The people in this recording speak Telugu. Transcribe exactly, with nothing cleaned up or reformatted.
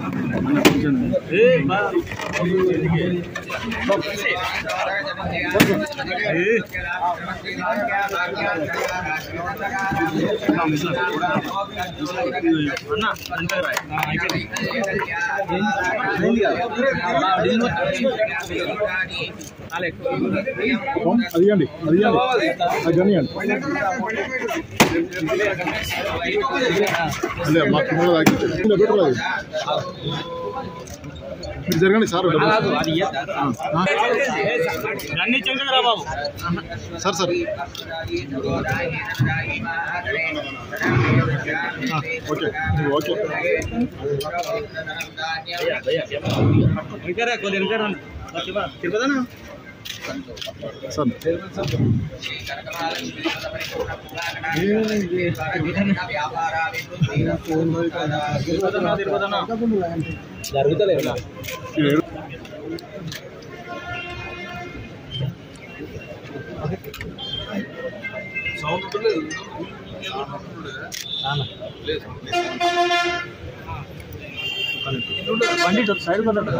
అదిగండి అదిగండి అదిగనియండి అదే మా కింద పెట్టరు అది మీరు జరగండి sir sir sir okay okay sir జరుగుతలేదు బండి సైడ్ కదా